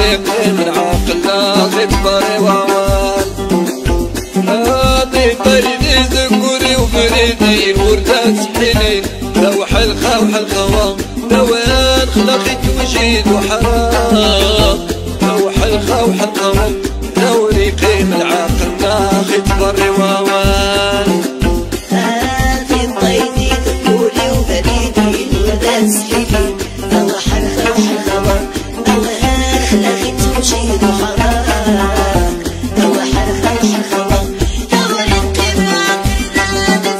طريقي من عاقل لا غبري وعوان هادي بريدي ذكوري وبريدي الوردات سحيلين لوح الخوح الخوام دوان خلقت وجيد وحرام لوح الخوح الخوام دوري قيم العاقل ناخد بري ووان هادي طيدي ذكوري وبريدي الوردات سحيلين لوح الخوح الخوام دوان خلقت وجيد وحرام لوح الخوح الخوام دوري قيم العاقل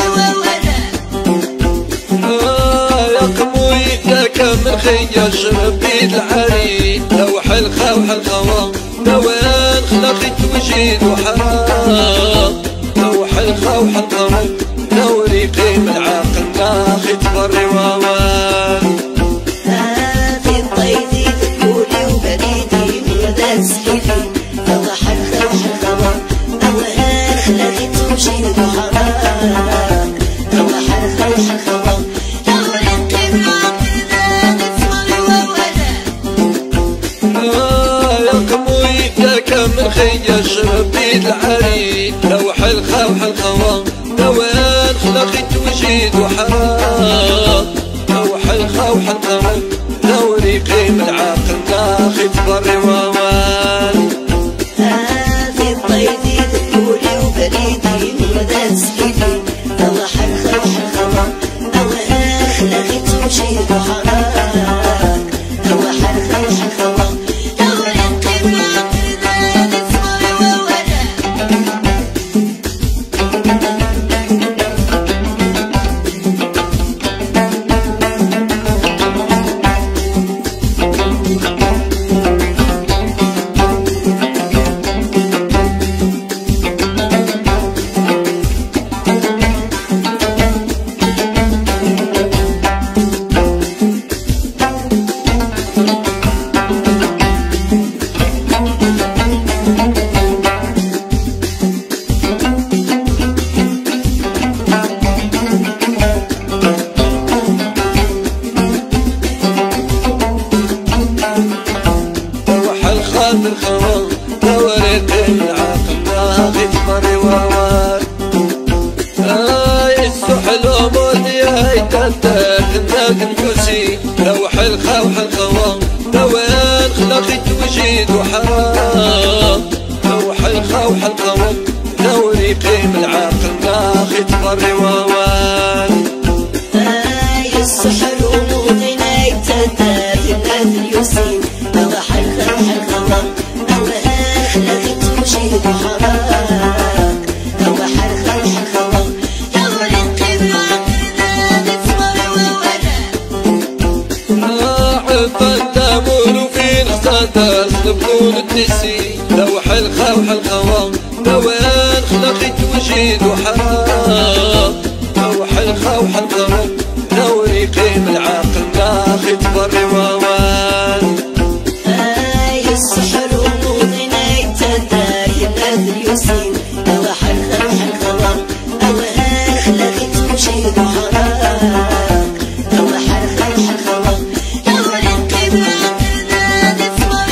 من خيش ربيد العريد لوح الخوح الخوام دوان خلقت وجيد وحرام لوح الخوح الخوام دوري قيم العاقل ناخد بري ووان هادي طيدي ذكوري وبريدي الوردات سحيلين لوح الخوح الخوام دوان خلقت وجيد وحرام لوح الخوح الخوام دوري قيم العاقل من خيش ربيد العريد لوح الخوح الخوام دوان خلقت وجيد وحرام لوح الخوح الخوام دوري قيم العاقل ناخد بري ووان هادي طيدي ذكوري وبريدي الوردات سحيلين لوح الخوح الخوام دوان خلقت وجيد وحرام لوح الخوح الخوام دوري قيم العاقل الخوام دوري قيم العاقل ناخد بري ووان السحل ومودي هاي تنتك الناقل يوسي لوح الخوح الخوام دوان خلقت وجيد وحرام لوح الخوح الخوام دوري قيم العاقل ناخد بري ووان السحل ومودي هاي تنتك الناقل يوسي لوح الخوح الخوام دوان خلقت وجيد وحرام لوح الخوح الخوام دوري قيم العاقل الدمور وفي نخطاطر نبنون التسي لوح الخوح الخوام دوان خلقت وجيد وحرام لوح الخوح الخوام دوري قيم العاقل ناخد بري ووان السحر وموضي نايتداك الناذر يوسين لوح الخوح الخوام دوان خلقت وجيد وحرام لوح الخوح الخوام دوري قيم العاقل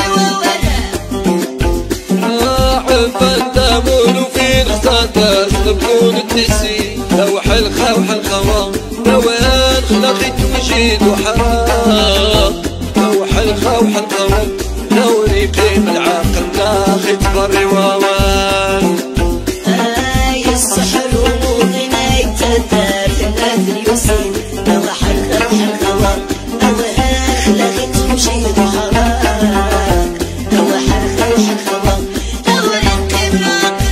الدمور وفي نخطاطر نبنون التسي لوح الخوح الخوام دوان خلقت وجيد وحرام لوح الخوح الخوام دوري قيم العاقل ناخد بري ووان السحر وموضي نايتداك الناذر يوسين لوح الخوح الخوام دوان خلقت وجيد وحرام لوح الخوح الخوام دوري قيم العاقل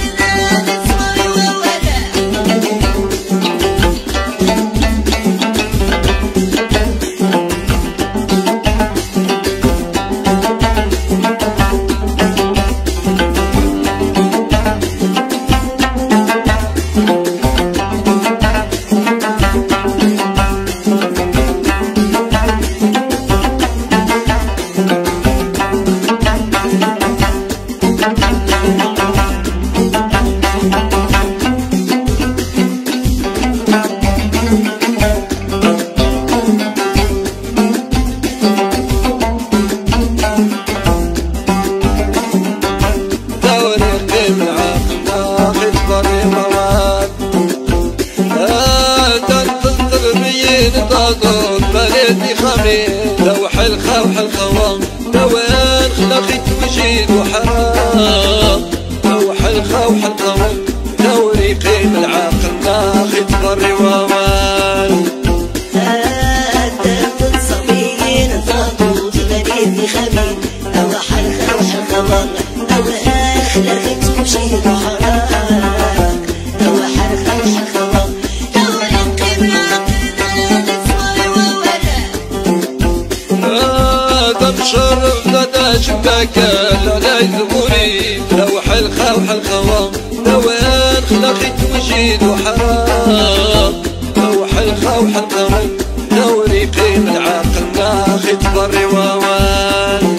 روح الخوح الخوام دوان خلقي توجيد وحرام روح الخوح الخوام دوري قيم العاقل ناخي تبري وامان الدرب الصبيين الضغوط بريد خبير روح الخوح الخوام دوان خلقي توجيد وحرام روح الخوح الخوام دوري قيم العاقل ناخي مشرف لدى شباكة لا يذبوني روح الخوح الخوام دوان خلقي توجيد وحرام روح الخوح الخوام دوري قيم العاقل ناخي تبري وامان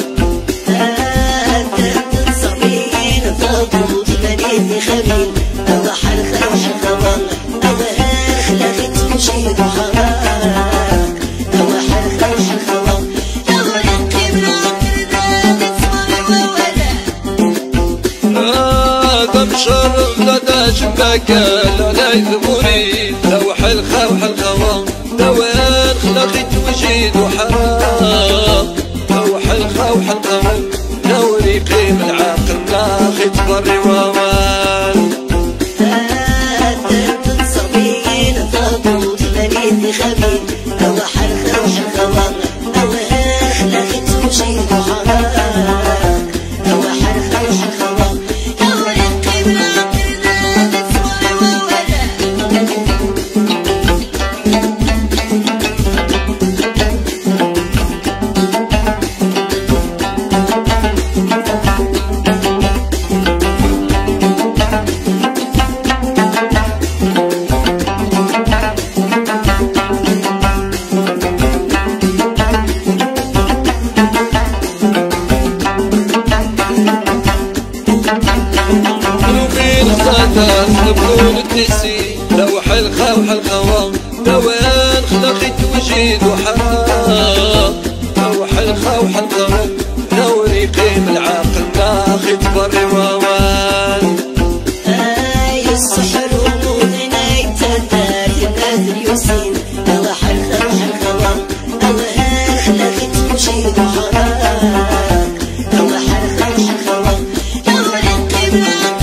الدرب الصبيين الضغوط بريد خبير روح الخوح الخوام دوان خلقي توجيد وحرام روح الخوح الخوام مشرف لدى شباكة لا يذبوني روح الخوح الخوام دوان خلقي توجيد وحرام روح الخوح الخوام دوري قيم العاقل ناخي تبري وامان الدرب الصبيين الضغوط بريد خبير روح الخوح الخوام دوان خلقي توجيد وحرام روح الخوح الخوام نبلون التسي روح الخوح الخوام دوان خلقي توجيد وحرام روح الخوح الخوام دوري قيم العاقل ناخي تبري وامان السحر وموضنا يتدار ينادر يوسين روح الخوح الخوام دوان خلقي توجيد وحرام روح الخوح الخوام دوري قيم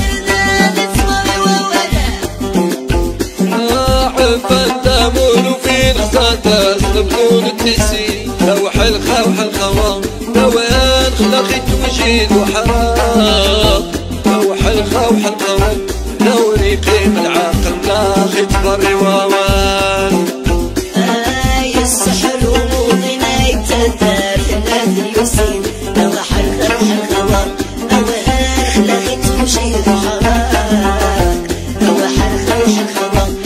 نبلون التسي روح الخوح الخوام دوان خلقي توجيد وحرام روح الخوح الخوام دوري قيم العاقل ناخي تبري وامان السحر وموضنا يتدار ينادر يوسين روح الخوح الخوام دوان خلقي توجيد وحرام روح الخوح الخوام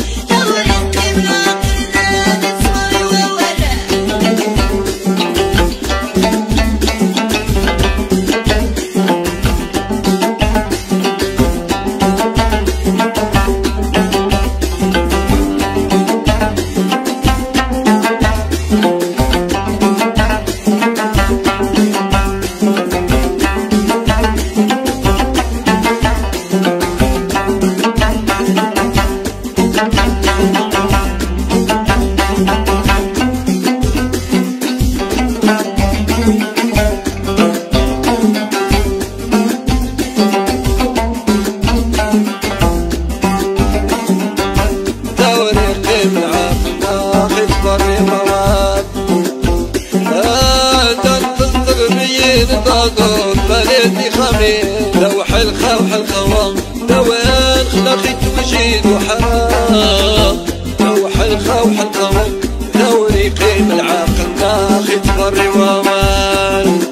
بلدي خمير روح الخوح الخوام دوان خلقي توجيد وحرام روح الخوح الخوام دوري قيم العاقل ناخي تبري وامان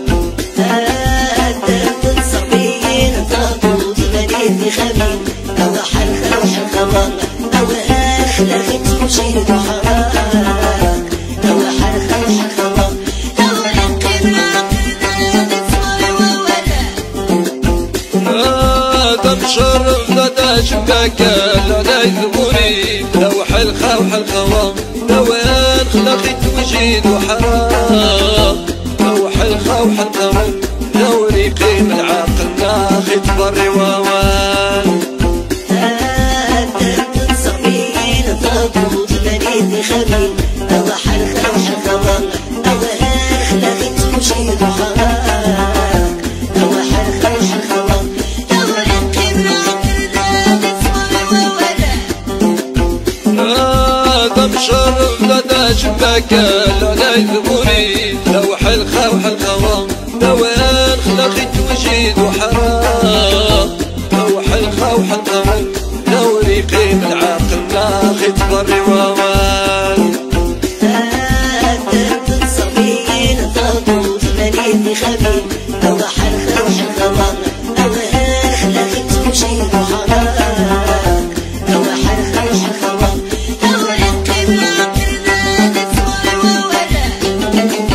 الدرب الصبيين الضغوط بريد خبير روح الخوح الخوام دوان خلقي توجيد وحرام روح الخوح الخوام مشرف لدى شباكة لا يذبوني روح الخوح الخوام دوان خلقي توجيد وحرام روح الخوح الخوام دوري قيم العاقل ناخي تبري وامان الدرب الصبيين الضغوط بريد خبير روح الخوح الخوام دوان خلقي كان لا يذبوني لوح الخوح الخوام دوان خلقت وجيد وحرام لوح الخوح الخوام لو ريقيم العاقل ناخد بري ووان درب الصبيين طابوت مليء خبيب لوح الخوح الخوام دوان خلقت وجيد وحرام لوح الخوح الخوام لو ريقيم العاقل ناخد بري ووان